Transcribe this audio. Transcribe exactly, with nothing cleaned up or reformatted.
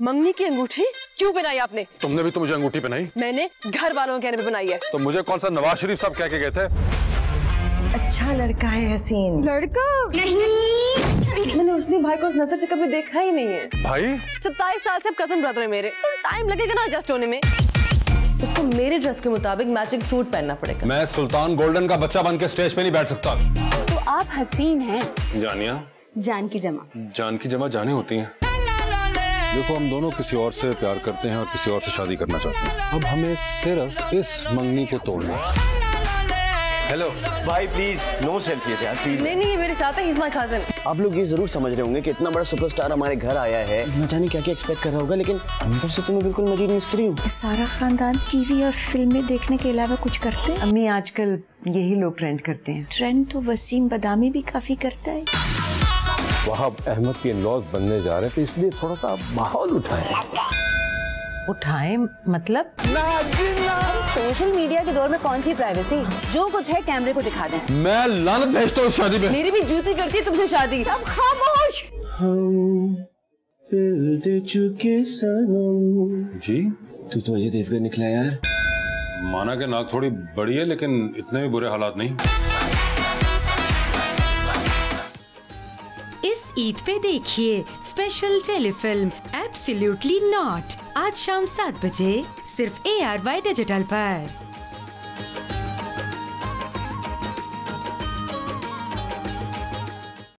मंगनी की अंगूठी क्यों पहनाई आपने? तुमने भी तो मुझे अंगूठी पहनाई। मैंने घर वालों के कहने पे बनाई है। तो मुझे कौन सा नवाज शरीफ साहब कह के गए थे? अच्छा लड़का है हसीन। लड़का नहीं, मैंने उसने भाई को उस नजर से कभी देखा ही नहीं है। भाई सत्ताईस साल से अब कजन ब्रदर है मेरे, तो टाइम लगेगा ना एडजस्ट होने में। उसको मेरे ड्रेस के मुताबिक मैचिंग सूट पहनना पड़ेगा। मैं सुल्तान गोल्डन का बच्चा बन के स्टेज पे नहीं बैठ सकता। तो आप हसीन हैं। जानिया? जान की जमा। जान की जमा जाने होती हैं। देखो हम दोनों किसी और से प्यार करते हैं और किसी और से शादी करना चाहते हैं। अब हमें सिर्फ इस मंगनी को तोड़ना है। हेलो भाई प्लीज नो सेल्फीज यार प्लीज। नहीं नहीं ये मेरे साथ है, ही इज माय कजन। आप लोग ये जरूर समझ रहे होंगे कि इतना बड़ा सुपरस्टार हमारे घर आया है, न जाने क्या क्या एक्सपेक्ट कर रहा होगा, लेकिन अंदर से तो मैं बिल्कुल मजीद मिस्त्री हूँ। सारा खानदान टीवी और फिल्में देखने के अलावा कुछ करते हैं? अम्मी आजकल यही लोग ट्रेंड करते हैं। ट्रेंड तो वसीम बदामी भी काफी करता है। वहाब अहमद के इन-लॉज बनने जा रहे हैं, तो इसलिए थोड़ा सा माहौल उठाए। उठाए मतलब? सोशल मीडिया के दौर में कौन सी प्राइवेसी, जो कुछ है कैमरे को दिखा दें। मैं लानत भेजता हूँ इस शादी में। मेरी भी जूती करती है तुमसे शादी। सब खामोश। हम दिल दे चुके सनम। जी तू तो अजय देवगन निकला यार। माना कि नाक थोड़ी बड़ी है, लेकिन इतने भी बुरे हालात नहीं। इस ईद पे देखिए स्पेशल टेलीफिल्म एब्सोल्युटली नॉट आज शाम सात बजे सिर्फ ए आर वाई डिजिटल पर।